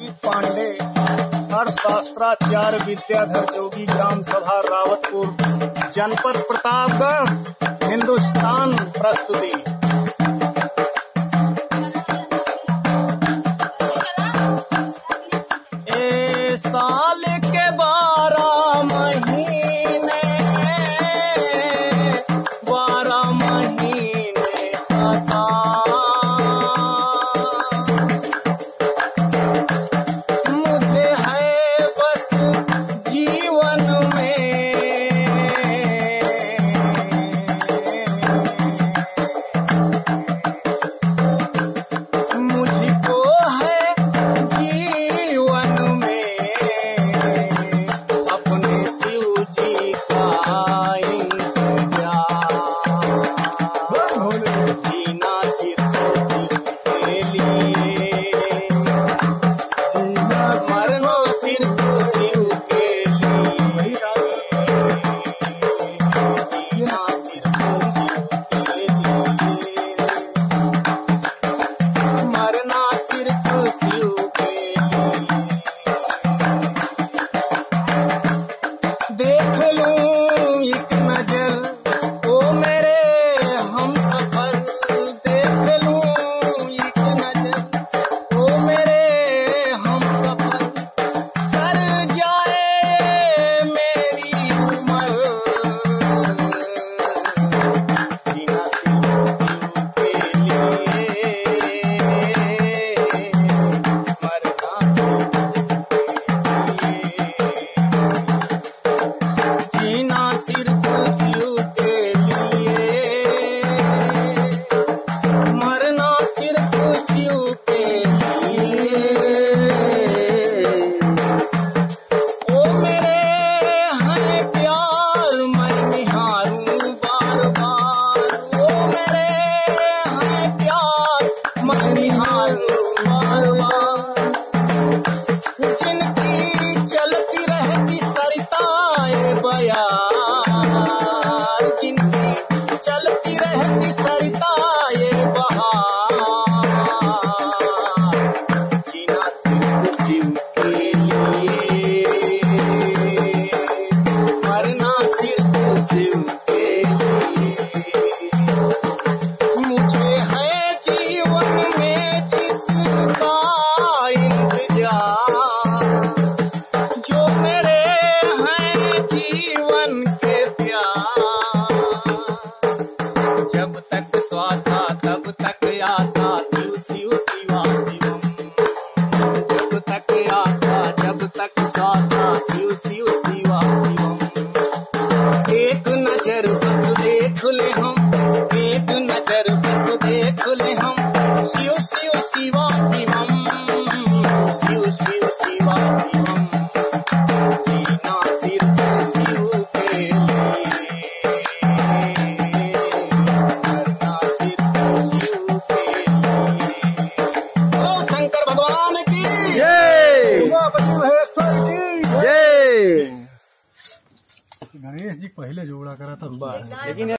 पांडे, अर्थशास्त्राचार्य विद्याधर जोगी, ग्राम सभा रावतपुर, जनपद प्रतापगढ़, हिंदुस्तान। प्रस्तुति। साल के 12 महीने, 12 महीने का साल, मुझे है बस जीवन में, मुझको है जीवन में जीना सिर्फ शिव के लिए, मरना सिर्फ शिव के लिए, जीना सिर्फ शिव के लिए, मरना सिर्फ शिव के लिए। देख लूं एक नजर ओ मेरे हम सफर, देख लूं एक नजर ओ मेरे हम सफर, कर जाए मेरी उम्र, जीना सिर्फ शिव के लिए, मरना जीना सिर्फ शिव के लिए, मरना सिर्फ शिव के लिए। ओ मेरे हैं प्यार मैं निहारूं बार बार, ओ मेरे हैं प्यार मैं निहारूं बार बार, जिनकी चलती रहती सरिताए बयार, जिनकी चलती रहती सरिताए बहार, जीना सिर्फ शिव के लिए, मरना सिर्फ शिव के लिए। मुझे है जीवन में जिसका इंतजार, जो मेरे हैं जीवन के प्यार, जब तक श्वासा तब तक आशा, शिव शिव शिवा शिवम, जब तक आशा जब तक श्वासा, शिव शिव शिवा शिवम। एक नजर बस देख ले हम, एक नजर बस देख ले हम, शिव शिव शिवा शिवम, शिव शिव शिवा शिवम, जीना सिर्फ शिव के लिए, मरना सिर्फ शिव के लिए। ओ शंकर भगवान की जय, की जय। गणेश जी पहले जोड़ा करा था बस, लेकिन